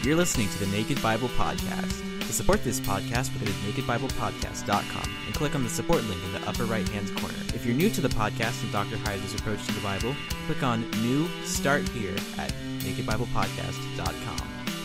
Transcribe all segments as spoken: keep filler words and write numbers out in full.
You're listening to the Naked Bible Podcast. To support this podcast, visit naked bible podcast dot com and click on the support link in the upper right-hand corner. If you're new to the podcast and Doctor Heiser's approach to the Bible, click on New Start Here at naked bible podcast dot com.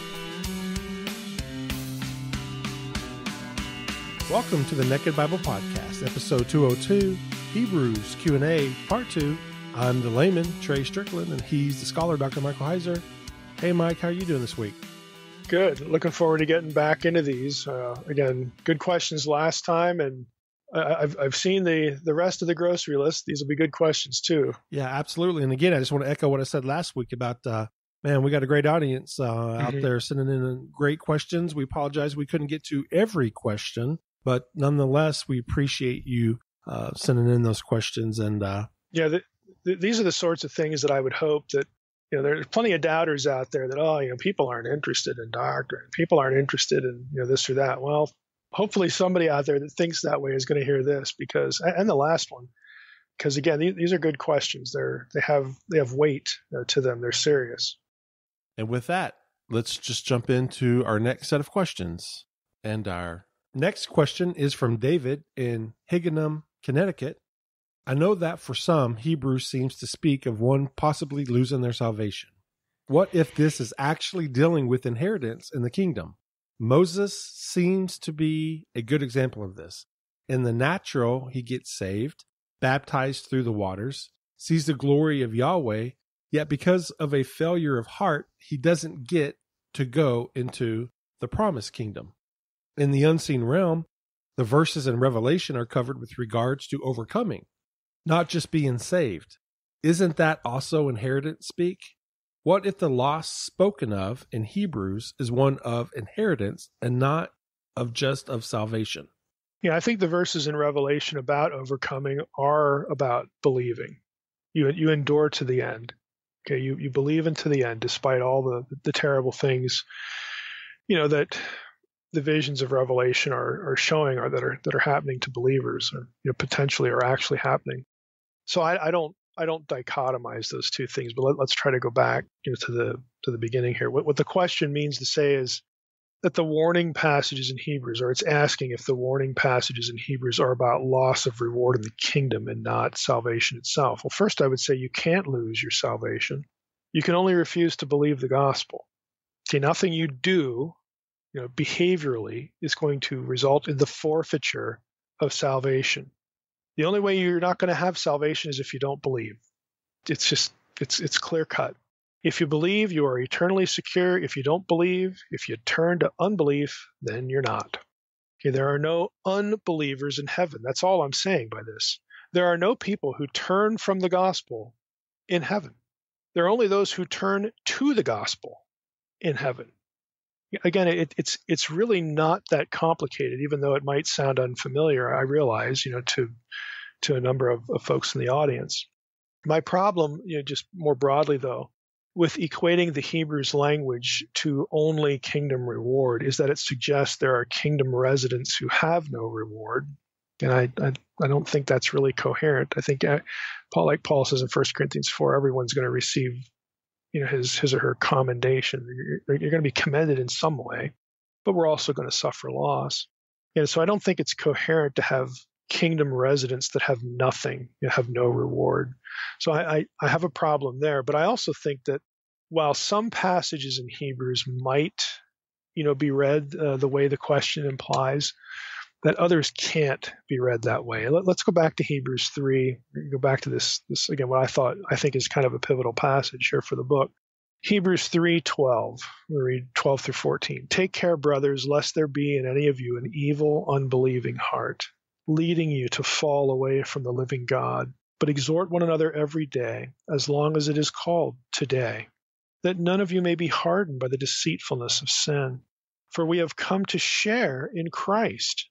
Welcome to the Naked Bible Podcast, episode two oh two, Hebrews Q and A, part two. I'm the layman, Trey Strickland, and he's the scholar, Doctor Michael Heiser. Hey, Mike, how are you doing this week? Good. Looking forward to getting back into these. Uh, again, good questions last time, and I, I've I've seen the the rest of the grocery list. These will be good questions too. Yeah, absolutely. And again, I just want to echo what I said last week about, uh, man, we got a great audience uh, mm-hmm. out there sending in great questions. We apologize we couldn't get to every question, but nonetheless, we appreciate you uh, sending in those questions. And uh, yeah, the, the, these are the sorts of things that I would hope that. You know, there's plenty of doubters out there that, oh, you know, people aren't interested in doctrine. People aren't interested in, you know, this or that. Well, hopefully somebody out there that thinks that way is going to hear this because, and the last one, because again, these, these are good questions. They're, they have, they have weight uh, to them. They're serious. And with that, let's just jump into our next set of questions. And our next question is from David in Higganum, Connecticut. I know that for some, Hebrews seems to speak of one possibly losing their salvation. What if this is actually dealing with inheritance in the kingdom? Moses seems to be a good example of this. In the natural, he gets saved, baptized through the waters, sees the glory of Yahweh, yet because of a failure of heart, he doesn't get to go into the promised kingdom. In the unseen realm, the verses in Revelation are covered with regards to overcoming, not just being saved. Isn't that also inheritance speak? What if the loss spoken of in Hebrews is one of inheritance and not of just of salvation? Yeah, I think the verses in Revelation about overcoming are about believing. You you endure to the end. Okay, you, you believe into the end despite all the, the terrible things, you know, that the visions of Revelation are, are showing or that are that are happening to believers or you know, potentially are actually happening. So I, I don't I don't dichotomize those two things, but let, let's try to go back you know, to the to the beginning here. What, what the question means to say is that the warning passages in Hebrews, or it's asking if the warning passages in Hebrews are about loss of reward in the kingdom and not salvation itself. Well, first I would say you can't lose your salvation. You can only refuse to believe the gospel. Okay, nothing you do, you know, behaviorally is going to result in the forfeiture of salvation. The only way you're not going to have salvation is if you don't believe. It's just, it's it's clear cut. If you believe, you are eternally secure. If you don't believe, if you turn to unbelief, then you're not. Okay, there are no unbelievers in heaven. That's all I'm saying by this. There are no people who turn from the gospel in heaven. There are only those who turn to the gospel in heaven. Again, it, it's it's really not that complicated, even though it might sound unfamiliar. I realize, you know, to to a number of, of folks in the audience. My problem, you know, just more broadly though, with equating the Hebrews language to only kingdom reward is that it suggests there are kingdom residents who have no reward, and I I, I don't think that's really coherent. I think uh, Paul, like Paul says in First Corinthians four, everyone's going to receive you know, his his or her commendation. You're, you're going to be commended in some way, but we're also going to suffer loss. And so I don't think it's coherent to have kingdom residents that have nothing, you know, have no reward. So I, I, I have a problem there. But I also think that while some passages in Hebrews might, you know, be read uh, the way the question implies, that others can't be read that way. Let, let's go back to Hebrews three, go back to this, this again, what I thought, I think is kind of a pivotal passage here for the book. Hebrews three twelve, we read twelve through fourteen. Take care, brothers, lest there be in any of you an evil, unbelieving heart, leading you to fall away from the living God. But exhort one another every day, as long as it is called today, that none of you may be hardened by the deceitfulness of sin. For we have come to share in Christ,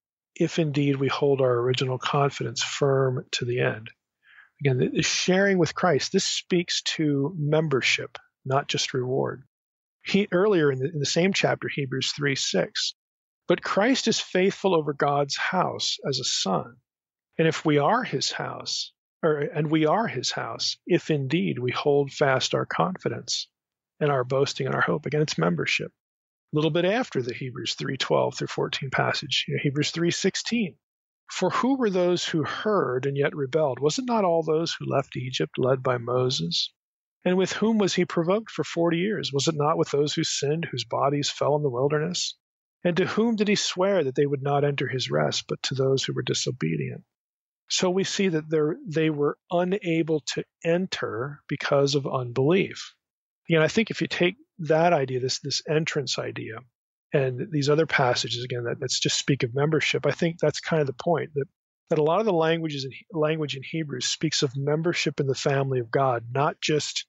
if indeed we hold our original confidence firm to the end. Again, the sharing with Christ, this speaks to membership, not just reward. He, earlier in the, in the same chapter, Hebrews three six, but Christ is faithful over God's house as a son. And if we are his house, or and we are his house, if indeed we hold fast our confidence and our boasting and our hope. Again, it's membership. A little bit after the Hebrews three twelve through fourteen passage, you know, Hebrews three sixteen. For who were those who heard and yet rebelled? Was it not all those who left Egypt led by Moses? And with whom was he provoked for forty years? Was it not with those who sinned, whose bodies fell in the wilderness? And to whom did he swear that they would not enter his rest, but to those who were disobedient? So we see that they were unable to enter because of unbelief. Again, I think if you take that idea, this this entrance idea, and these other passages, again, that, that's just speak of membership, I think that's kind of the point, that, that a lot of the languages in, language in Hebrews speaks of membership in the family of God, not just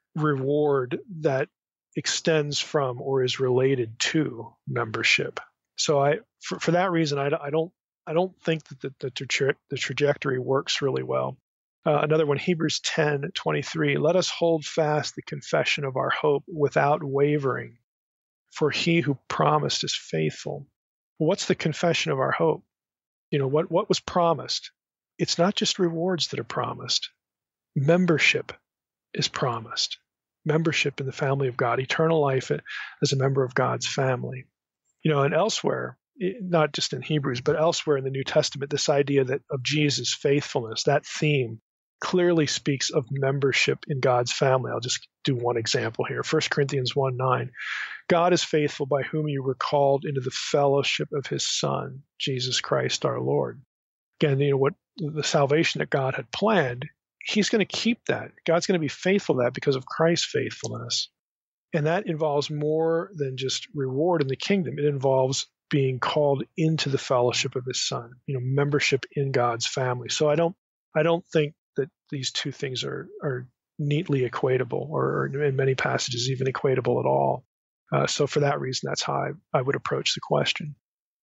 reward that extends from or is related to membership. So I, for, for that reason, I, I don't I don't think that the, the, tra- the trajectory works really well. Uh, another one, Hebrews ten twenty-three. Let us hold fast the confession of our hope without wavering, for he who promised is faithful. What's the confession of our hope? You know, what, what was promised? It's not just rewards that are promised. Membership is promised. Membership in the family of God, eternal life as a member of God's family. You know, and elsewhere, not just in Hebrews, but elsewhere in the New Testament, this idea that of Jesus' faithfulness, that theme clearly speaks of membership in God's family. I'll just do one example here. First Corinthians one nine. God is faithful, by whom you were called into the fellowship of his Son, Jesus Christ our Lord. Again, you know, what the salvation that God had planned, he's going to keep that. God's going to be faithful to that because of Christ's faithfulness. And that involves more than just reward in the kingdom. It involves being called into the fellowship of his Son, you know, membership in God's family. So I don't, I don't think that these two things are are neatly equatable, or, or in many passages even equatable at all. Uh, so for that reason, that's how I, I would approach the question.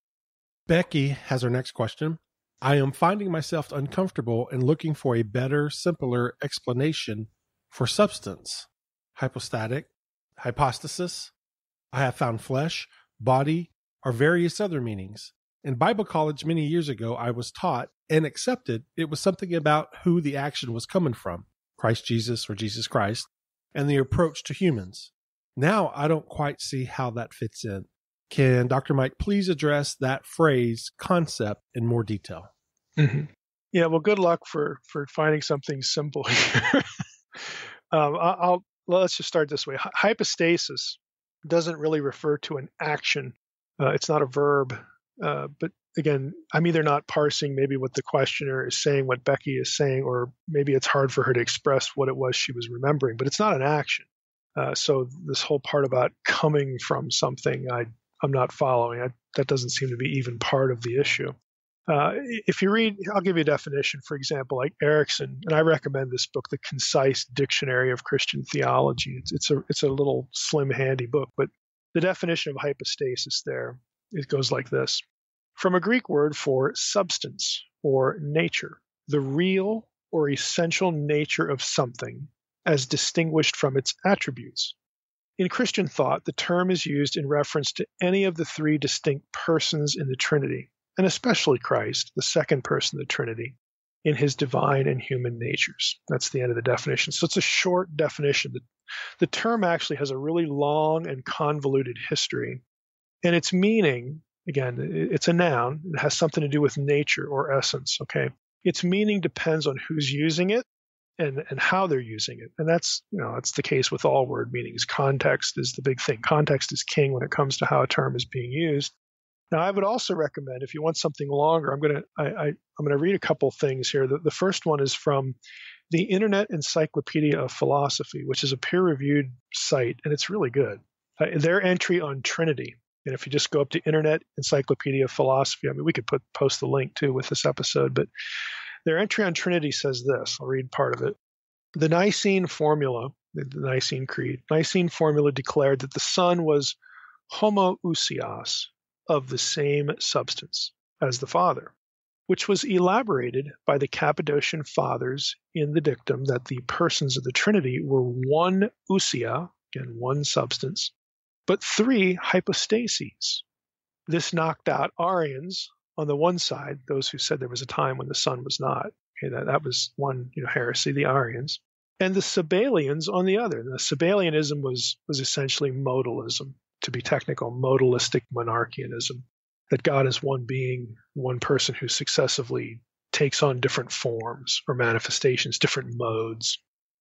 Becky has our next question. I am finding myself uncomfortable and looking for a better, simpler explanation for substance, hypostatic, hypostasis. I have found flesh, body, or various other meanings. In Bible college many years ago, I was taught and accepted it was something about who the action was coming from, Christ Jesus or Jesus Christ, and the approach to humans. Now I don't quite see how that fits in. Can Doctor Mike please address that phrase concept in more detail? Mm-hmm. Yeah, well, good luck for for finding something simple here. um, I'll, I'll let's just start this way. Hypostasis doesn't really refer to an action. Uh, it's not a verb. Uh, but again, I'm either not parsing maybe what the questioner is saying, what Becky is saying, or maybe it's hard for her to express what it was she was remembering. But it's not an action. Uh, so this whole part about coming from something, I, I'm not following. I, that doesn't seem to be even part of the issue. Uh, if you read, I'll give you a definition, for example, like Erickson, and I recommend this book, The Concise Dictionary of Christian Theology. It's, it's, a, it's a little slim, handy book, but the definition of hypostasis there, it goes like this. From a Greek word for substance or nature, the real or essential nature of something as distinguished from its attributes. In Christian thought, the term is used in reference to any of the three distinct persons in the Trinity, and especially Christ, the second person of the Trinity, in his divine and human natures. That's the end of the definition. So it's a short definition. The, the term actually has a really long and convoluted history, and its meaning, again, it's a noun. It has something to do with nature or essence, okay? Its meaning depends on who's using it and, and how they're using it. And that's, you know, that's the case with all word meanings. Context is the big thing. Context is king when it comes to how a term is being used. Now, I would also recommend, if you want something longer, I'm going to I, I, I'm going to read a couple things here. The, the first one is from the Internet Encyclopedia of Philosophy, which is a peer-reviewed site, and it's really good. Uh, their entry on Trinity. And if you just go up to Internet Encyclopedia of Philosophy, I mean, we could put post the link too with this episode, but their entry on Trinity says this. I'll read part of it. The Nicene Formula, the Nicene Creed, Nicene Formula declared that the Son was homoousios, of the same substance as the Father, which was elaborated by the Cappadocian Fathers in the dictum that the persons of the Trinity were one ousia, again, one substance, but three hypostases. This knocked out Arians on the one side, those who said there was a time when the Son was not. Okay, that, that was one, you know, heresy, the Arians. And the Sabellians on the other. And the Sabellianism was, was essentially modalism. to be technical, modalistic monarchianism, that God is one being, one person who successively takes on different forms or manifestations, different modes.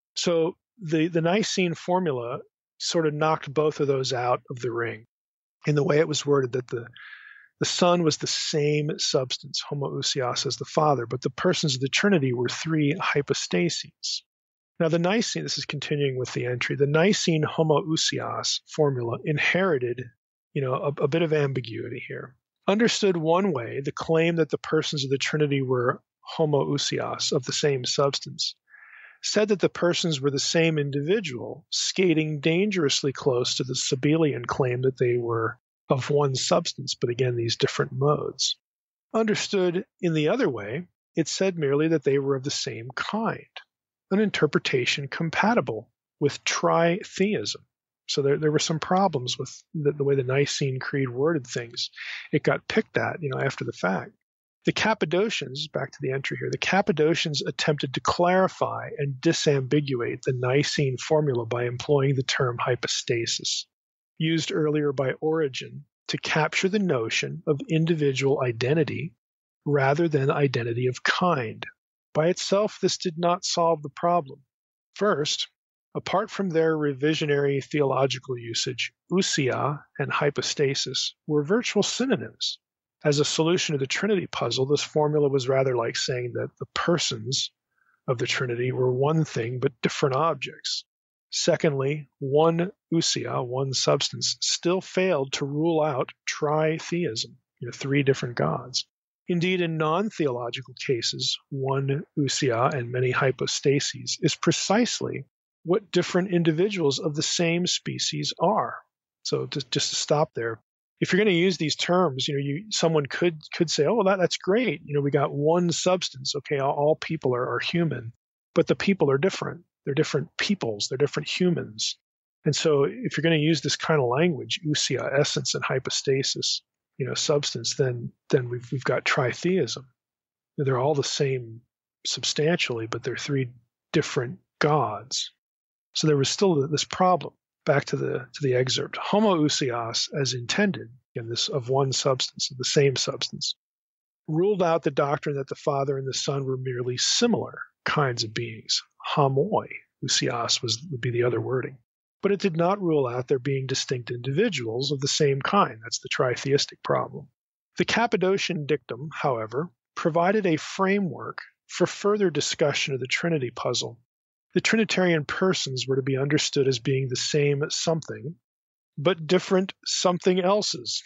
So the, the Nicene formula sort of knocked both of those out of the ring in the way it was worded, that the, the Son was the same substance, homoousios, as the Father, but the persons of the Trinity were three hypostases. Now, the Nicene, this is continuing with the entry, the Nicene homoousios formula inherited, you know, a, a bit of ambiguity here. Understood one way, the claim that the persons of the Trinity were homoousios, of the same substance, said that the persons were the same individual, skating dangerously close to the Sabellian claim that they were of one substance, but again, these different modes. Understood in the other way, it said merely that they were of the same kind, an interpretation compatible with tritheism. So there, there were some problems with the, the way the Nicene Creed worded things. It got picked at, you know, after the fact. The Cappadocians, back to the entry here, the Cappadocians attempted to clarify and disambiguate the Nicene formula by employing the term hypostasis, used earlier by Origen to capture the notion of individual identity rather than identity of kind. By itself, this did not solve the problem. First, apart from their revisionary theological usage, ousia and hypostasis were virtual synonyms. As a solution to the Trinity puzzle, this formula was rather like saying that the persons of the Trinity were one thing but different objects. Secondly, one ousia, one substance, still failed to rule out tritheism, you know, three different gods. Indeed, in non-theological cases, one ousia and many hypostases is precisely what different individuals of the same species are. So to, just to stop there, if you're going to use these terms, you know, you someone could could say, "Oh, well, that, that's great. You know, we got one substance. Okay, all, all people are, are human, but the people are different. They're different peoples. They're different humans." And so, if you're going to use this kind of language, ousia, essence, and hypostasis, you know, substance, then then we've we've got tritheism. They're all the same substantially, but they're three different gods. So there was still this problem. Back to the to the excerpt. Homoousios, as intended, in this of one substance, of the same substance, ruled out the doctrine that the Father and the Son were merely similar kinds of beings. Homoi, ousios was would be the other wording. But it did not rule out there being distinct individuals of the same kind. That's the tritheistic problem. The Cappadocian dictum, however, provided a framework for further discussion of the Trinity puzzle. The Trinitarian persons were to be understood as being the same something, but different something else's.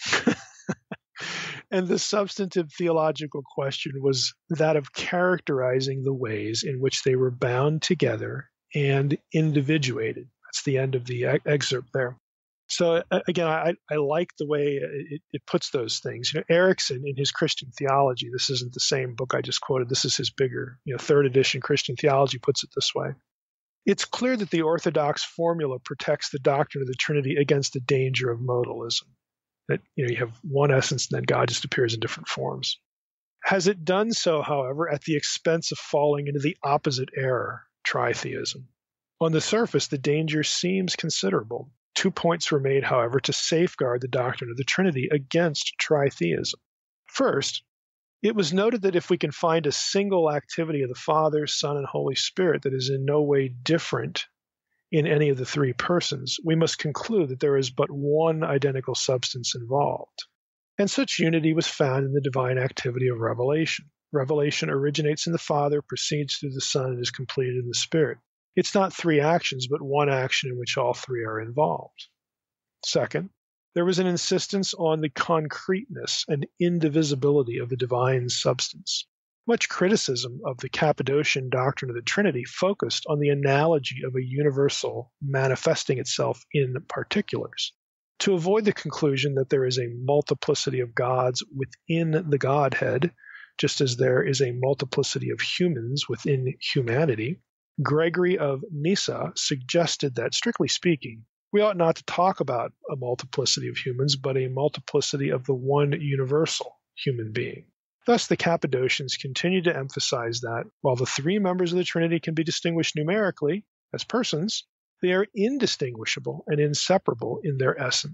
And the substantive theological question was that of characterizing the ways in which they were bound together and individuated. That's the end of the e- excerpt there. So again, I, I like the way it, it puts those things. You know, Erickson, in his Christian Theology, this isn't the same book I just quoted. This is his bigger, you know, third edition Christian Theology, puts it this way. It's clear that the Orthodox formula protects the doctrine of the Trinity against the danger of modalism. That, you know, you have one essence and then God just appears in different forms. Has it done so, however, at the expense of falling into the opposite error, tritheism? On the surface, the danger seems considerable. Two points were made, however, to safeguard the doctrine of the Trinity against tritheism. First, it was noted that if we can find a single activity of the Father, Son, and Holy Spirit that is in no way different in any of the three persons, we must conclude that there is but one identical substance involved. And such unity was found in the divine activity of revelation. Revelation originates in the Father, proceeds through the Son, and is completed in the Spirit. It's not three actions, but one action in which all three are involved. Second, there was an insistence on the concreteness and indivisibility of the divine substance. Much criticism of the Cappadocian doctrine of the Trinity focused on the analogy of a universal manifesting itself in particulars. To avoid the conclusion that there is a multiplicity of gods within the Godhead, just as there is a multiplicity of humans within humanity, Gregory of Nyssa suggested that, strictly speaking, we ought not to talk about a multiplicity of humans, but a multiplicity of the one universal human being. Thus, the Cappadocians continue to emphasize that, while the three members of the Trinity can be distinguished numerically as persons, they are indistinguishable and inseparable in their essence.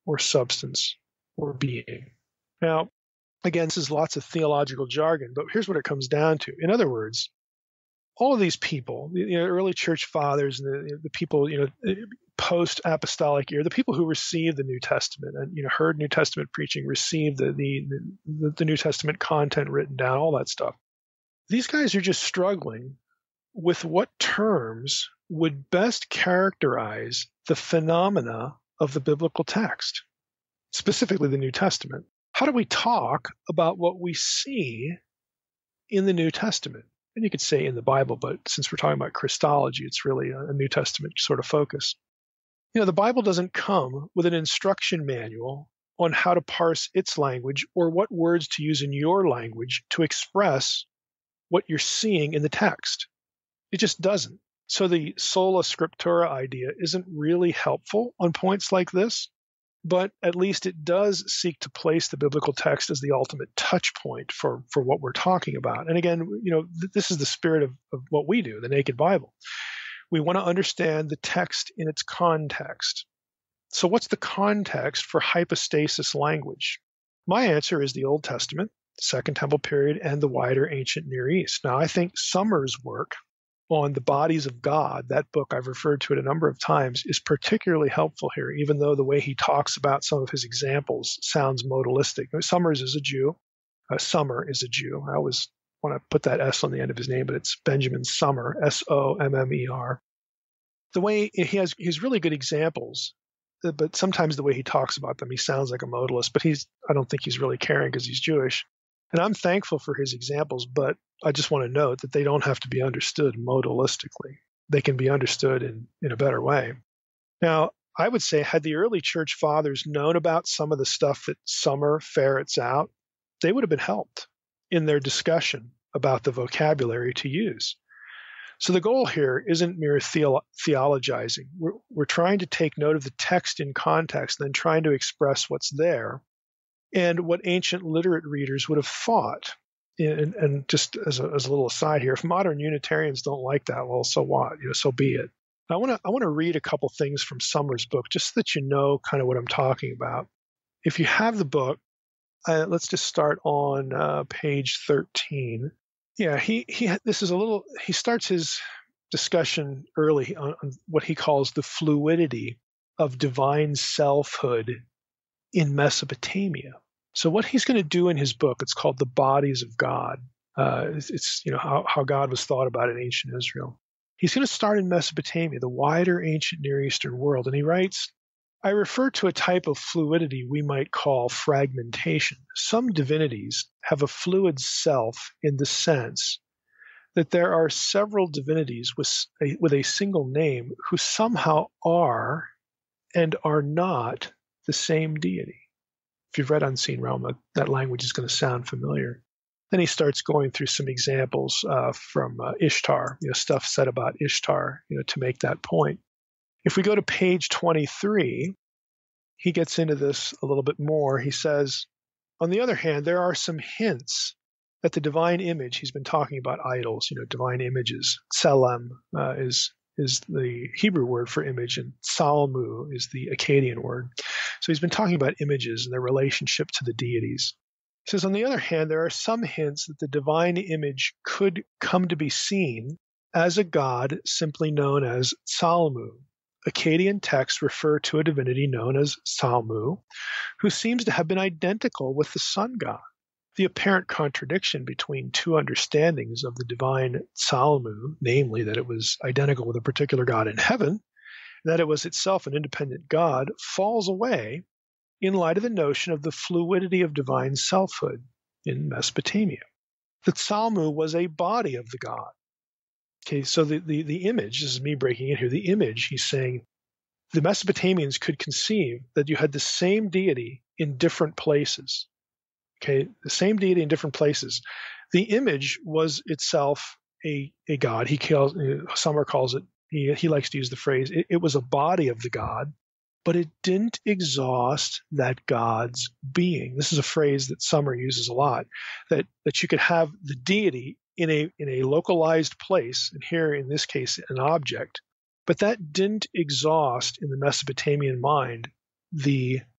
or substance or being. Now, again, this is lots of theological jargon, but here's what it comes down to. In other words, all of these people, the you know, early church fathers and the, the people, you know, post-apostolic era, the people who received the New Testament and, you know, heard New Testament preaching, received the, the, the, the New Testament content written down, all that stuff. These guys are just struggling with what terms would best characterize the phenomena of the biblical text, specifically the New Testament. How do we talk about what we see in the New Testament? And you could say in the Bible, but since we're talking about Christology, it's really a New Testament sort of focus. You know, the Bible doesn't come with an instruction manual on how to parse its language or what words to use in your language to express what you're seeing in the text. It just doesn't. So the sola scriptura idea isn't really helpful on points like this, but at least it does seek to place the biblical text as the ultimate touch point for, for what we're talking about. And again, you know, th- this is the spirit of, of what we do, the Naked Bible. We want to understand the text in its context. So what's the context for hypostasis language? My answer is the Old Testament, the Second Temple period, and the wider ancient Near East. Now, I think Summers' work on the bodies of God, that book, I've referred to it a number of times, is particularly helpful here, even though the way he talks about some of his examples sounds modalistic. Summers is a Jew. Uh, Summer is a Jew. I always want to put that S on the end of his name, but it's Benjamin Sommer, S O M M E R. The way he has, he has really good examples, but sometimes the way he talks about them, he sounds like a modalist, but he's, I don't think he's really caring because he's Jewish. And I'm thankful for his examples, but I just want to note that they don't have to be understood modalistically. They can be understood in, in a better way. Now, I would say had the early church fathers known about some of the stuff that Sommer ferrets out, they would have been helped in their discussion about the vocabulary to use. So the goal here isn't mere theolo- theologizing. We're, we're trying to take note of the text in context and then trying to express what's there and what ancient literate readers would have thought. And, and just as a, as a little aside here, if modern Unitarians don't like that, well, so what? You know, so be it. I want to I want to read a couple things from Summers' book, just so that you know kind of what I'm talking about. If you have the book, uh, let's just start on uh, page thirteen. Yeah, he he. This is a little. He starts his discussion early on, on what he calls the fluidity of divine selfhood in Mesopotamia. So what he's going to do in his book, it's called The Bodies of God. Uh, it's, it's, you know, how, how God was thought about in ancient Israel. He's going to start in Mesopotamia, the wider ancient Near Eastern world. And he writes, I refer to a type of fluidity we might call fragmentation. Some divinities have a fluid self in the sense that there are several divinities with a, with a single name who somehow are and are not the same deity. If you've read Unseen Realm, that, that language is going to sound familiar. Then he starts going through some examples uh, from uh, Ishtar, you know, stuff said about Ishtar, you know, to make that point. If we go to page twenty-three, he gets into this a little bit more. He says, on the other hand, there are some hints that the divine image, he's been talking about idols, you know, divine images. Tselem uh, is is the Hebrew word for image, and Salmu is the Akkadian word. So he's been talking about images and their relationship to the deities. He says, on the other hand, there are some hints that the divine image could come to be seen as a god simply known as Salmu. Akkadian texts refer to a divinity known as Salmu, who seems to have been identical with the sun god. The apparent contradiction between two understandings of the divine Salmu, namely that it was identical with a particular god in heaven, and that it was itself an independent god, falls away in light of the notion of the fluidity of divine selfhood in Mesopotamia. The Salmu was a body of the god. Okay, so the, the, the image, this is me breaking in here, the image, he's saying, the Mesopotamians could conceive that you had the same deity in different places. Okay, the same deity in different places. The image was itself a, a god. He calls, Sommer calls it, he, he likes to use the phrase, it, it was a body of the god, but it didn't exhaust that god's being. This is a phrase that Sommer uses a lot, that, that you could have the deity in a, in a localized place, and here in this case an object, but that didn't exhaust in the Mesopotamian mind the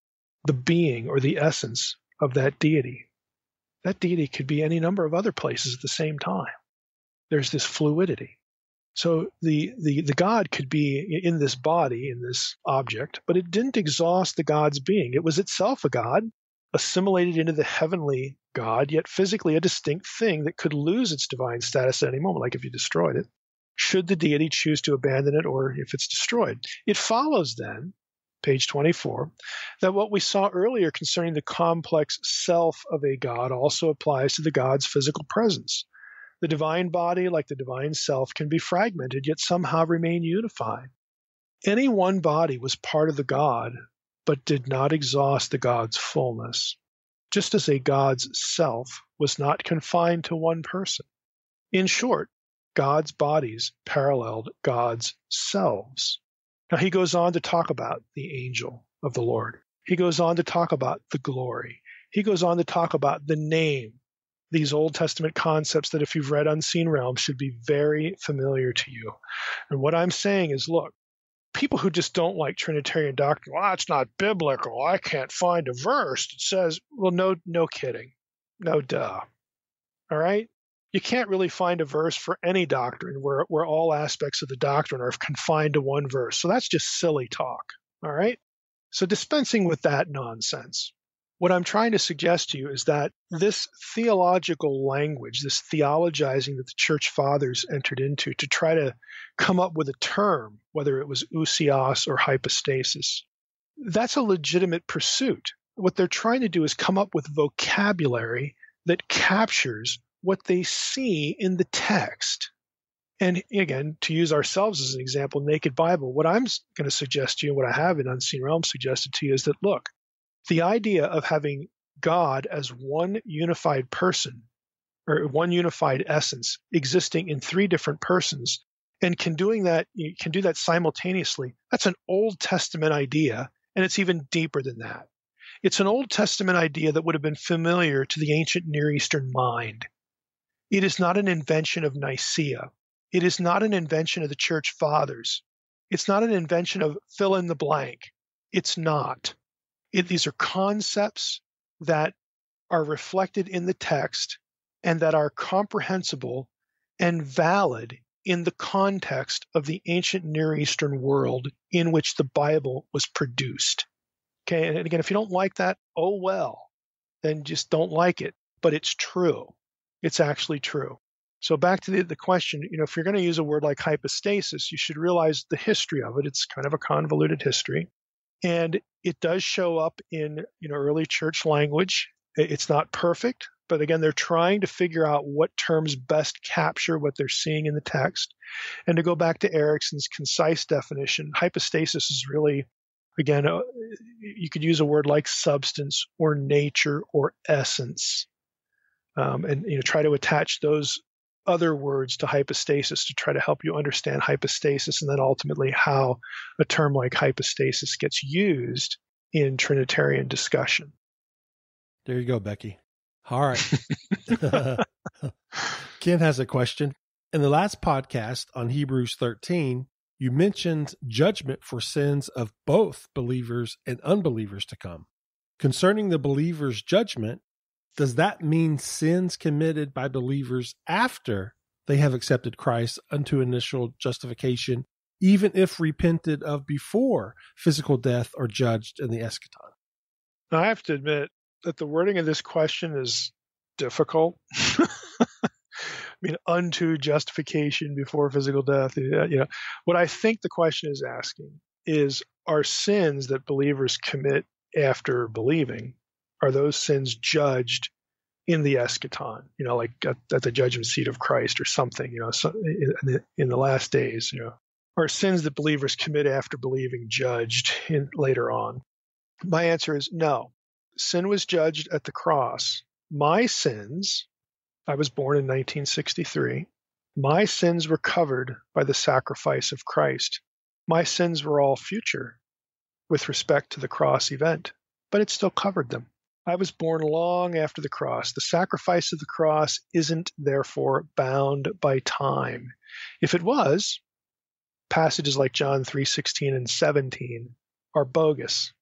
the being or the essence of that deity. That deity could be any number of other places at the same time. There's this fluidity. So the, the, the God could be in this body, in this object, but it didn't exhaust the God's being. It was itself a God, assimilated into the heavenly God, yet physically a distinct thing that could lose its divine status at any moment, like if you destroyed it, should the deity choose to abandon it or if it's destroyed. It follows then, page twenty-four, that what we saw earlier concerning the complex self of a God also applies to the God's physical presence. The divine body, like the divine self, can be fragmented, yet somehow remain unified. Any one body was part of the God, but did not exhaust the God's fullness, just as a God's self was not confined to one person. In short, God's bodies paralleled God's selves. Now he goes on to talk about the angel of the Lord. He goes on to talk about the glory. He goes on to talk about the name. These Old Testament concepts that if you've read Unseen Realms should be very familiar to you. And what I'm saying is, look, people who just don't like Trinitarian doctrine, well, it's not biblical. I can't find a verse that says, well, no, no kidding. No duh. All right? You can't really find a verse for any doctrine where, where all aspects of the doctrine are confined to one verse. So that's just silly talk. All right? So dispensing with that nonsense. What I'm trying to suggest to you is that this theological language, this theologizing that the church fathers entered into to try to come up with a term, whether it was ousios or hypostasis, that's a legitimate pursuit. What they're trying to do is come up with vocabulary that captures what they see in the text. And again, to use ourselves as an example, Naked Bible, what I'm going to suggest to you, what I have in Unseen Realms suggested to you is that, look, the idea of having God as one unified person or one unified essence existing in three different persons and can doing that you can do that simultaneously, that's an Old Testament idea, and it's even deeper than that. It's an Old Testament idea that would have been familiar to the ancient Near Eastern mind. It is not an invention of Nicaea. It is not an invention of the church fathers. It's not an invention of fill in the blank. It's not. It, these are concepts that are reflected in the text and that are comprehensible and valid in the context of the ancient Near Eastern world in which the Bible was produced. Okay, and again, if you don't like that, oh well, then just don't like it. But it's true. It's actually true. So back to the, the question, you know, if you're going to use a word like hypostasis, you should realize the history of it. It's kind of a convoluted history. And it does show up in, you know, early church language. It's not perfect, but again, they're trying to figure out what terms best capture what they're seeing in the text. And to go back to Erickson's concise definition, hypostasis is really, again, uh, you could use a word like substance or nature or essence, um, and you know, try to attach those other words to hypostasis to try to help you understand hypostasis, and then ultimately how a term like hypostasis gets used in Trinitarian discussion. There you go, Becky. All right. Ken has a question. In the last podcast on Hebrews thirteen, you mentioned judgment for sins of both believers and unbelievers to come. Concerning the believer's judgment, does that mean sins committed by believers after they have accepted Christ unto initial justification, even if repented of before physical death or judged in the eschaton? Now, I have to admit that the wording of this question is difficult. I mean, unto justification before physical death. You know, what I think the question is asking is, are sins that believers commit after believing, are those sins judged in the eschaton, you know, like at, at the judgment seat of Christ or something, you know, so in, the, in the last days, you know, or sins that believers commit after believing judged in, later on? My answer is no. Sin was judged at the cross. My sins, I was born in nineteen sixty-three. My sins were covered by the sacrifice of Christ. My sins were all future with respect to the cross event, but it still covered them. I was born long after the cross. The sacrifice of the cross isn't therefore bound by time. If it was, passages like John three sixteen and seventeen are bogus.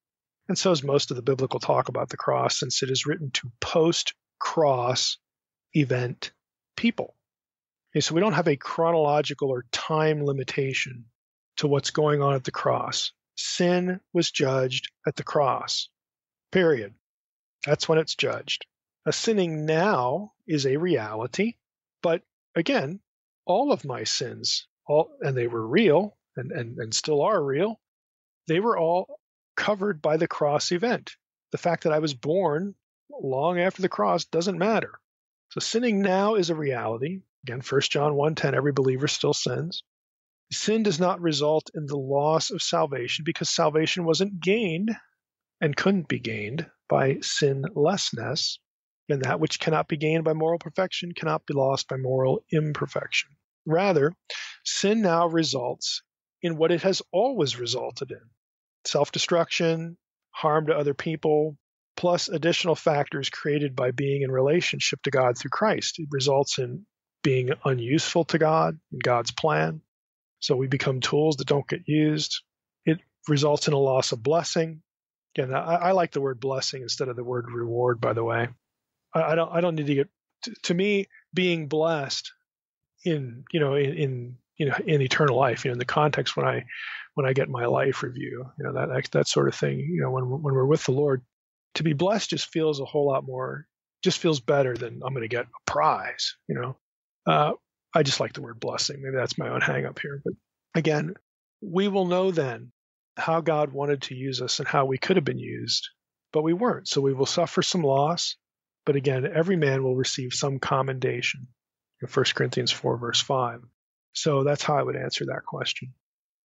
And so is most of the biblical talk about the cross, since it is written to post-cross event people. Okay, so we don't have a chronological or time limitation to what's going on at the cross. Sin was judged at the cross, period. That's when it's judged. A sinning now is a reality, but again, all of my sins, all, and they were real and, and, and still are real, they were all covered by the cross event. The fact that I was born long after the cross doesn't matter. So sinning now is a reality. Again, First John one ten, every believer still sins. Sin does not result in the loss of salvation because salvation wasn't gained and couldn't be gained by sinlessness. And that which cannot be gained by moral perfection cannot be lost by moral imperfection. Rather, sin now results in what it has always resulted in: self-destruction, harm to other people, plus additional factors created by being in relationship to God through Christ. It results in being unuseful to God and God's plan. So we become tools that don't get used. It results in a loss of blessing. Again, I, I like the word blessing instead of the word reward, by the way. I, I don't I don't need to get to, to me, being blessed in, you know, in, in you know, in eternal life, you know, in the context when I when I get my life review, you know, that that, that sort of thing, you know, when when we're with the Lord, to be blessed just feels a whole lot more, just feels better than I'm going to get a prize, you know. Uh, I just like the word blessing. Maybe that's my own hang up here. But again, we will know then how God wanted to use us and how we could have been used, but we weren't. So we will suffer some loss. But again, every man will receive some commendation in First Corinthians four, verse five. So that's how I would answer that question.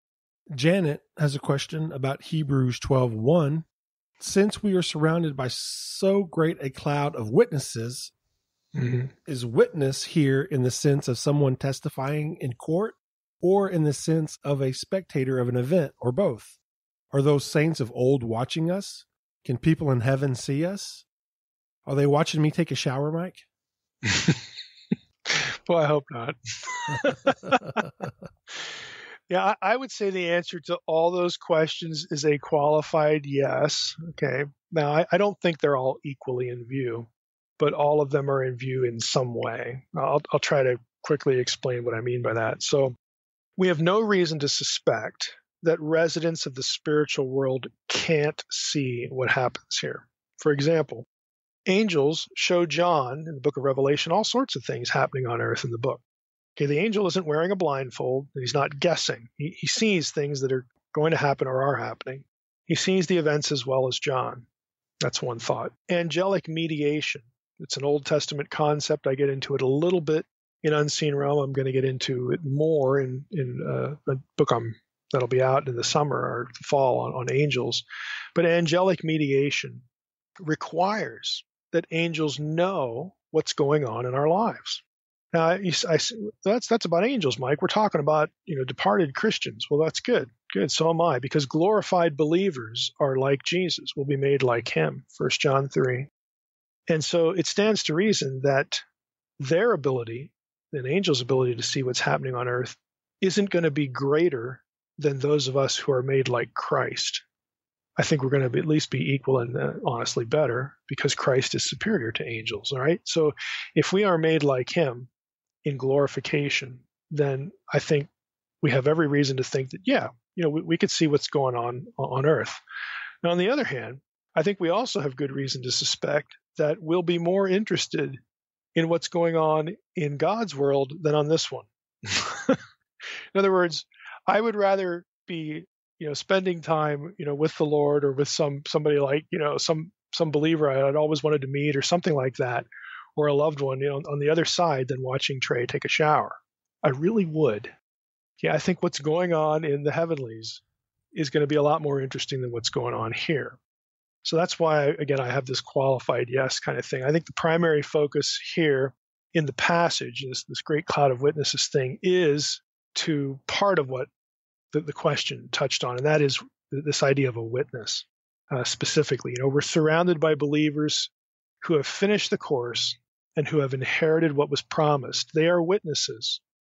Janet has a question about Hebrews twelve one. Since we are surrounded by so great a cloud of witnesses, mm-hmm. is witness here in the sense of someone testifying in court or in the sense of a spectator of an event, or both? Are those saints of old watching us? Can people in heaven see us? Are they watching me take a shower, Mike? Well, I hope not. Yeah, I, I would say the answer to all those questions is a qualified yes. Okay. Now, I, I don't think they're all equally in view, but all of them are in view in some way. I'll, I'll try to quickly explain what I mean by that. So we have no reason to suspect that residents of the spiritual world can't see what happens here. For example, angels show John in the book of Revelation all sorts of things happening on earth in the book. Okay, the angel isn't wearing a blindfold, and he's not guessing. He, he sees things that are going to happen or are happening. He sees the events as well as John. That's one thought. Angelic mediation. It's an Old Testament concept. I get into it a little bit in Unseen Realm. I'm going to get into it more in, in uh, a book I'm, that'll be out in the summer or the fall on, on angels. But angelic mediation requires that angels know what's going on in our lives. Now, I, I, that's that's about angels, Mike. We're talking about, you know, departed Christians. Well, that's good. Good. So am I, because glorified believers are like Jesus, will be made like him, First John three. And so it stands to reason that their ability, an angel's ability to see what's happening on earth, isn't going to be greater than those of us who are made like Christ. I think we're going to be, at least be equal and uh, honestly better, because Christ is superior to angels. All right. So if we are made like him in glorification, then I think we have every reason to think that, yeah, you know, we, we could see what's going on on earth. Now, on the other hand, I think we also have good reason to suspect that we'll be more interested in what's going on in God's world than on this one. In other words, I would rather be, you know, spending time, you know, with the Lord or with some somebody like, you know, some some believer I'd always wanted to meet or something like that, or a loved one, you know, on the other side than watching Trey take a shower. I really would. Yeah, I think what's going on in the heavenlies is going to be a lot more interesting than what's going on here. So that's why, again, I have this qualified yes kind of thing. I think the primary focus here in the passage, this, this great cloud of witnesses thing, is to part of what the, the question touched on, and that is this idea of a witness uh, specifically. You know, we're surrounded by believers who have finished the course and who have inherited what was promised. They are witnesses.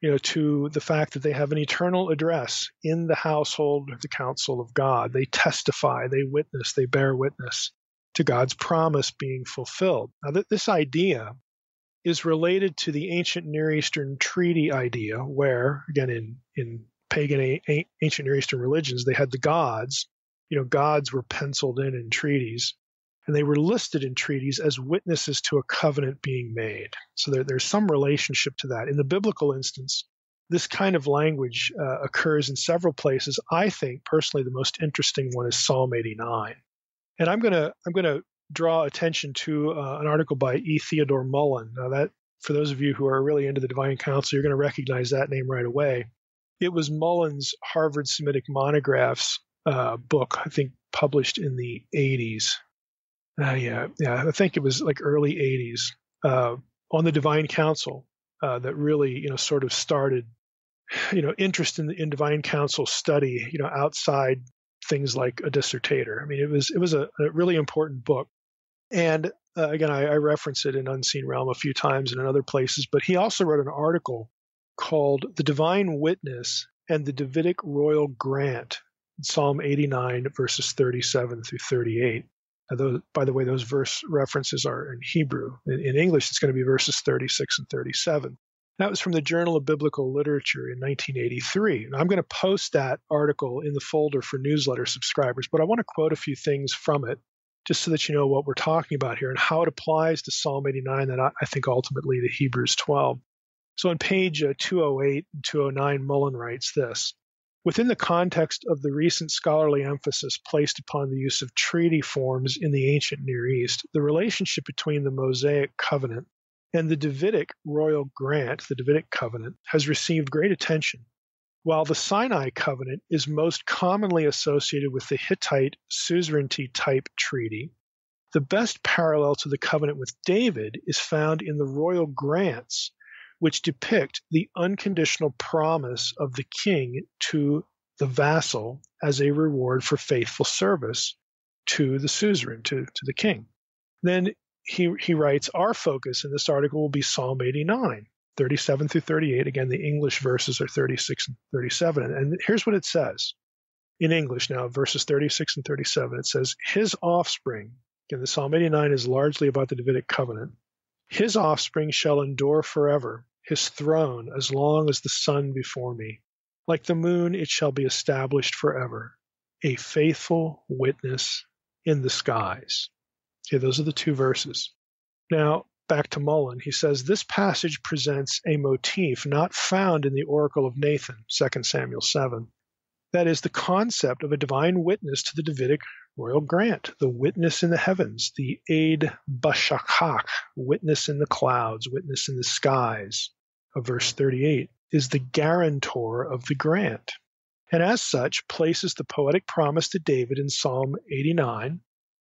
you know, to the fact that they have an eternal address in the household of the council of God. They testify, they witness, they bear witness to God's promise being fulfilled. Now, th- this idea is related to the ancient Near Eastern treaty idea, where, again, in, in pagan a- a- ancient Near Eastern religions, they had the gods. You know, gods were penciled in in treaties, and they were listed in treaties as witnesses to a covenant being made. So there, there's some relationship to that. In the biblical instance, this kind of language uh, occurs in several places. I think, personally, the most interesting one is Psalm eighty-nine. And I'm going to I'm going to draw attention to uh, an article by E. Theodore Mullen. Now, that, for those of you who are really into the Divine Council, you're going to recognize that name right away. It was Mullen's Harvard Semitic Monographs uh, book, I think, published in the eighties. Uh, yeah, yeah, I think it was like early eighties, uh, on the Divine Council, uh, that really, you know, sort of started, you know, interest in, in Divine Council study, you know, outside things like a dissertator. I mean, it was it was a, a really important book. And uh, again, I, I reference it in Unseen Realm a few times and in other places, but he also wrote an article called The Divine Witness and the Davidic Royal Grant, Psalm eighty-nine, verses thirty-seven through thirty-eight. Uh, those, by the way, those verse references are in Hebrew. In, in English, it's going to be verses thirty-six and thirty-seven. That was from the Journal of Biblical Literature in nineteen eighty-three. And I'm going to post that article in the folder for newsletter subscribers, but I want to quote a few things from it just so that you know what we're talking about here and how it applies to Psalm eighty-nine and I, I think ultimately to Hebrews twelve. So on page uh, two oh eight and two oh nine, Mullen writes this: within the context of the recent scholarly emphasis placed upon the use of treaty forms in the ancient Near East, the relationship between the Mosaic covenant and the Davidic royal grant, the Davidic covenant, has received great attention. While the Sinai covenant is most commonly associated with the Hittite suzerainty type treaty, the best parallel to the covenant with David is found in the royal grants, which depict the unconditional promise of the king to the vassal as a reward for faithful service to the suzerain, to, to the king. Then he, he writes, our focus in this article will be Psalm eighty-nine, thirty-seven through thirty-eight. Again, the English verses are thirty-six and thirty-seven. And here's what it says in English now, verses thirty-six and thirty-seven. It says, his offspring, again, the Psalm eighty-nine is largely about the Davidic covenant. His offspring shall endure forever, his throne as long as the sun before me. Like the moon, it shall be established forever, a faithful witness in the skies. Okay, those are the two verses. Now, back to Mullen. He says, this passage presents a motif not found in the Oracle of Nathan, Second Samuel seven. That is the concept of a divine witness to the Davidic royal grant, the witness in the heavens, the Eid Bashakach, witness in the clouds, witness in the skies, of verse thirty-eight, is the guarantor of the grant, and as such places the poetic promise to David in Psalm eighty-nine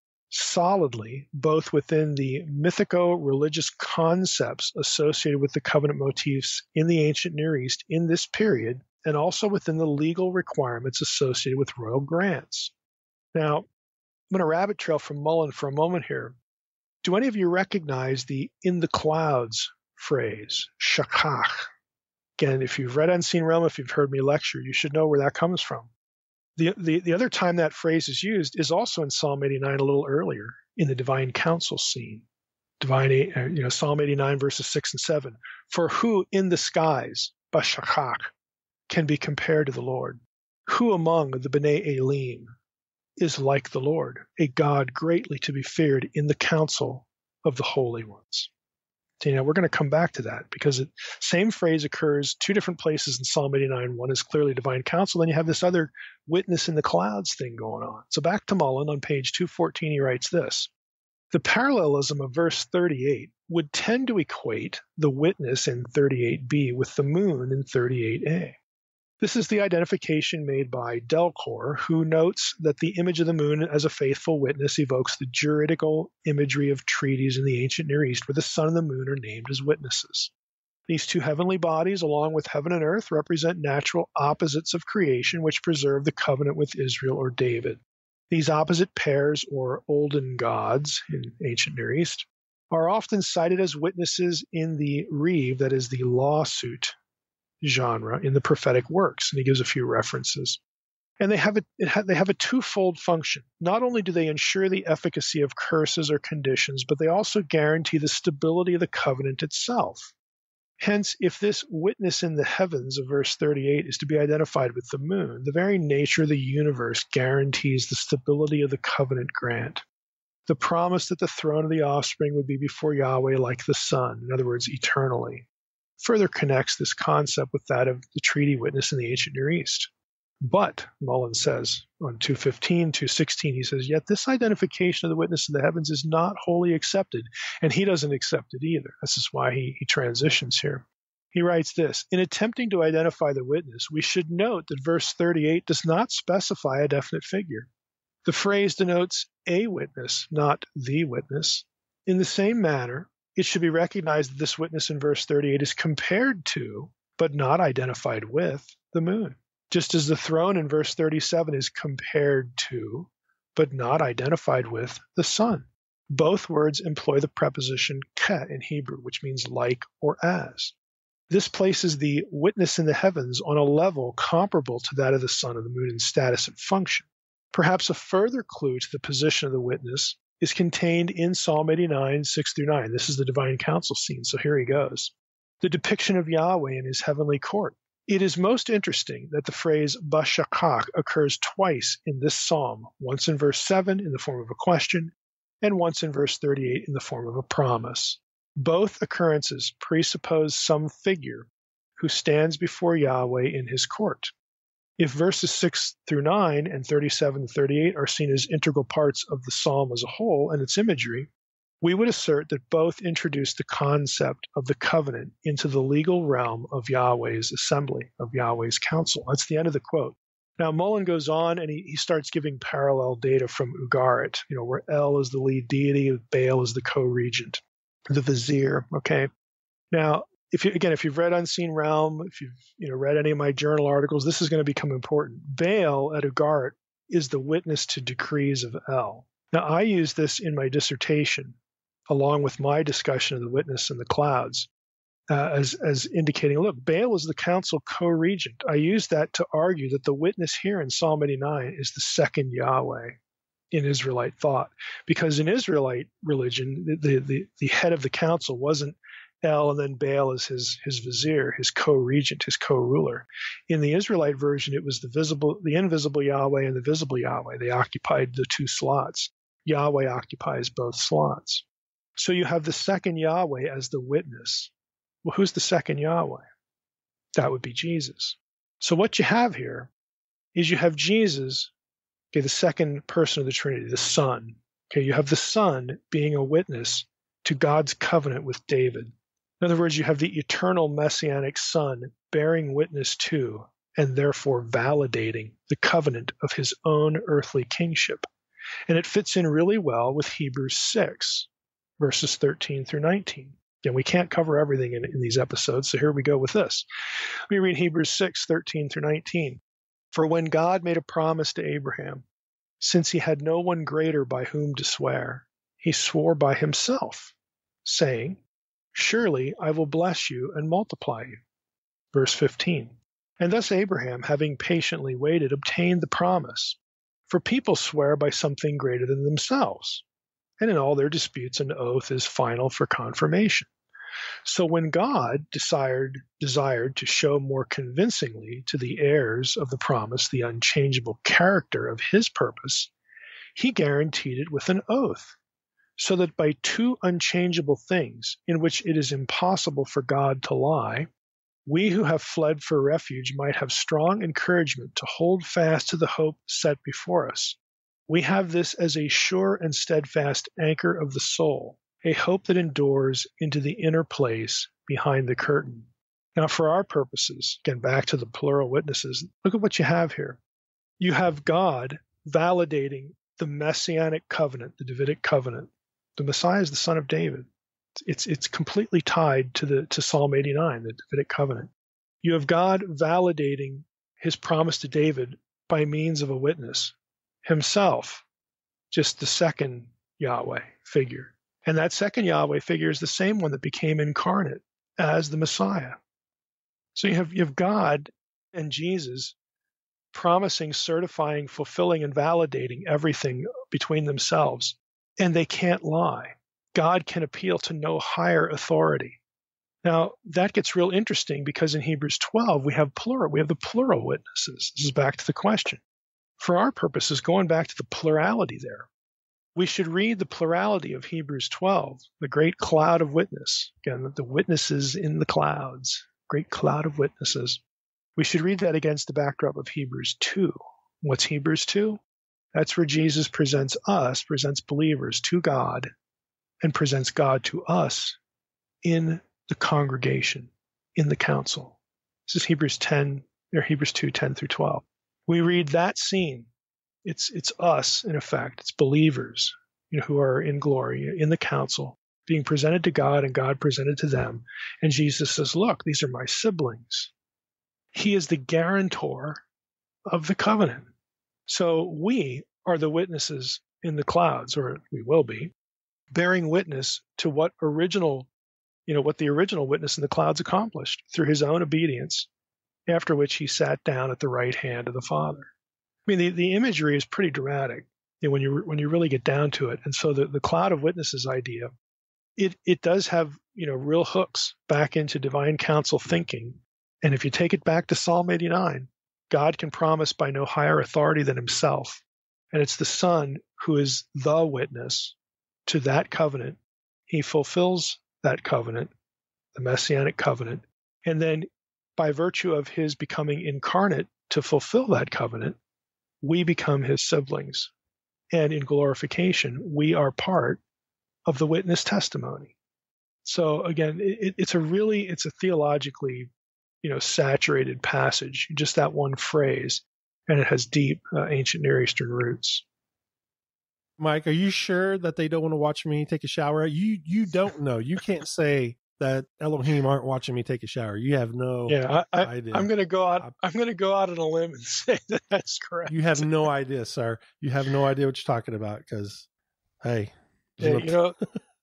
solidly both within the mythico-religious concepts associated with the covenant motifs in the ancient Near East in this period, and also within the legal requirements associated with royal grants. Now, I'm going to rabbit trail from Mullen for a moment here. Do any of you recognize the in the clouds phrase, shakach? Again, if you've read Unseen Realm, if you've heard me lecture, you should know where that comes from. The, the, the other time that phrase is used is also in Psalm eighty-nine a little earlier in the Divine Council scene. Divine, you know, Psalm eighty-nine verses six and seven. For who in the skies, bashakach, can be compared to the Lord? Who among the B'nai Elim is like the Lord, a God greatly to be feared in the council of the holy ones? So, you know, we're going to come back to that because the same phrase occurs two different places in Psalm eighty-nine. One is clearly divine counsel. Then you have this other witness in the clouds thing going on. So back to Mullen on page two fourteen, he writes this. The parallelism of verse thirty-eight would tend to equate the witness in thirty-eight b with the moon in thirty-eight a. This is the identification made by Delcor, who notes that the image of the moon as a faithful witness evokes the juridical imagery of treaties in the ancient Near East, where the sun and the moon are named as witnesses. These two heavenly bodies, along with heaven and earth, represent natural opposites of creation, which preserve the covenant with Israel or David. These opposite pairs, or olden gods in ancient Near East, are often cited as witnesses in the reeve, that is the lawsuit, genre in the prophetic works, and he gives a few references. And they have a it ha, they have a twofold function. Not only do they ensure the efficacy of curses or conditions, but they also guarantee the stability of the covenant itself. Hence, if this witness in the heavens of verse thirty-eight is to be identified with the moon, the very nature of the universe guarantees the stability of the covenant grant. The promise that the throne of the offspring would be before Yahweh like the sun, in other words, eternally, further connects this concept with that of the treaty witness in the ancient Near East. But, Mullen says on two fifteen, two sixteen, he says, yet this identification of the witness of the heavens is not wholly accepted, and he doesn't accept it either. This is why he, he transitions here. He writes this, in attempting to identify the witness, we should note that verse thirty-eight does not specify a definite figure. The phrase denotes a witness, not the witness. In the same manner, it should be recognized that this witness in verse thirty-eight is compared to, but not identified with, the moon. Just as the throne in verse thirty-seven is compared to, but not identified with, the sun. Both words employ the preposition ke in Hebrew, which means like or as. This places the witness in the heavens on a level comparable to that of the sun and the moon in status and function. Perhaps a further clue to the position of the witness is contained in Psalm eighty-nine, six through nine. This is the divine council scene, so here he goes. The depiction of Yahweh in his heavenly court. It is most interesting that the phrase Bashakach occurs twice in this psalm, once in verse seven in the form of a question, and once in verse thirty-eight in the form of a promise. Both occurrences presuppose some figure who stands before Yahweh in his court. If verses six through nine and thirty-seven to thirty-eight are seen as integral parts of the psalm as a whole and its imagery, we would assert that both introduce the concept of the covenant into the legal realm of Yahweh's assembly, of Yahweh's council. That's the end of the quote. Now, Mullen goes on and he, he starts giving parallel data from Ugarit, you know, where El is the lead deity, Baal is the co-regent, the vizier, okay? Now, if you, again, if you've read Unseen Realm, if you've you know read any of my journal articles, this is going to become important. Baal at Ugarit is the witness to decrees of El. Now, I use this in my dissertation, along with my discussion of the witness in the clouds, uh, as, as indicating, look, Baal is the council co-regent. I use that to argue that the witness here in Psalm eighty-nine is the second Yahweh in Israelite thought. Because in Israelite religion, the, the, the head of the council wasn't El and then Baal as his, his vizier, his co-regent, his co-ruler. In the Israelite version, it was the visible, the invisible Yahweh and the visible Yahweh. They occupied the two slots. Yahweh occupies both slots. So you have the second Yahweh as the witness. Well, who's the second Yahweh? That would be Jesus. So what you have here is you have Jesus, okay, the second person of the Trinity, the Son. Okay, you have the Son being a witness to God's covenant with David. In other words, you have the eternal messianic Son bearing witness to and therefore validating the covenant of his own earthly kingship. And it fits in really well with Hebrews six, verses thirteen through nineteen. Again, we can't cover everything in, in these episodes, so here we go with this. Let me read Hebrews six, thirteen through nineteen. For when God made a promise to Abraham, since he had no one greater by whom to swear, he swore by himself, saying, surely I will bless you and multiply you. Verse fifteen. And thus Abraham, having patiently waited, obtained the promise. For people swear by something greater than themselves, and in all their disputes an oath is final for confirmation. So when God desired, desired to show more convincingly to the heirs of the promise the unchangeable character of his purpose, he guaranteed it with an oath, so that by two unchangeable things in which it is impossible for God to lie, we who have fled for refuge might have strong encouragement to hold fast to the hope set before us. We have this as a sure and steadfast anchor of the soul, a hope that endures into the inner place behind the curtain. Now, for our purposes, again, back to the plural witnesses, look at what you have here. You have God validating the messianic covenant, the Davidic covenant. The Messiah is the son of David. It's it's completely tied to the to Psalm eighty-nine, the Davidic covenant. You have God validating his promise to David by means of a witness, himself, just the second Yahweh figure. And that second Yahweh figure is the same one that became incarnate as the Messiah. So you have you have God and Jesus promising, certifying, fulfilling, and validating everything between themselves, and they can't lie. God can appeal to no higher authority. Now, that gets real interesting because in Hebrews twelve, we have plural. We have the plural witnesses. This is back to the question. For our purposes, going back to the plurality there, we should read the plurality of Hebrews twelve, the great cloud of witness. Again, the witnesses in the clouds, great cloud of witnesses. We should read that against the backdrop of Hebrews two. What's Hebrews two? That's where Jesus presents us, presents believers to God, and presents God to us in the congregation, in the council. This is Hebrews ten, or Hebrews two, ten through twelve. We read that scene. It's it's us, in effect. It's believers, you know, who are in glory, in the council, being presented to God and God presented to them. And Jesus says, look, these are my siblings. He is the guarantor of the covenant. So we are the witnesses in the clouds, or we will be, bearing witness to what original, you know, what the original witness in the clouds accomplished through his own obedience, after which he sat down at the right hand of the Father. I mean, the, the imagery is pretty dramatic, you know, when you when you really get down to it. And so the, the cloud of witnesses idea, it it does have, you know, real hooks back into divine council thinking. And if you take it back to Psalm eighty-nine, God can promise by no higher authority than himself. And it's the Son who is the witness to that covenant. He fulfills that covenant, the Messianic covenant. And then by virtue of his becoming incarnate to fulfill that covenant, we become his siblings. And in glorification, we are part of the witness testimony. So again, it, it's a really, it's a theologically, you know, saturated passage, just that one phrase, and it has deep uh, ancient Near Eastern roots. Mike, are you sure that they don't want to watch me take a shower? You you don't know. You can't say that Elohim aren't watching me take a shower. You have no yeah, I, I, idea. I'm going to go out. I'm going to go out on a limb and say that that's correct. You have no idea, sir. You have no idea what you're talking about because, hey. Yeah, you know,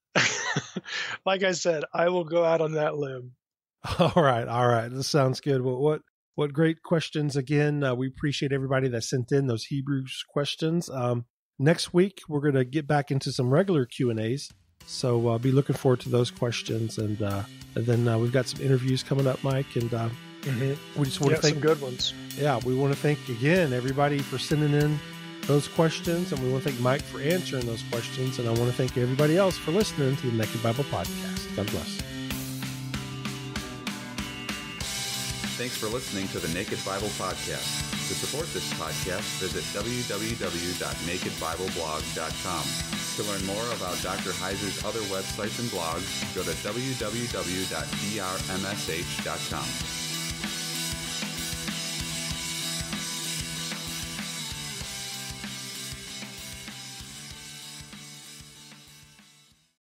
like I said, I will go out on that limb. All right. All right. This sounds good. Well, what what great questions. Again, uh, we appreciate everybody that sent in those Hebrews questions. Um, next week, we're going to get back into some regular Q and A's. So uh, be looking forward to those questions. And, uh, and then uh, we've got some interviews coming up, Mike. And uh, mm-hmm. we just want yeah, to thank some good ones. Yeah, we want to thank, again, everybody for sending in those questions. And we want to thank Mike for answering those questions. And I want to thank everybody else for listening to the Naked Bible Podcast. God bless. Thanks for listening to the Naked Bible Podcast. To support this podcast, visit w w w dot naked bible blog dot com. To learn more about Doctor Heiser's other websites and blogs, go to w w w dot d r m s h dot com.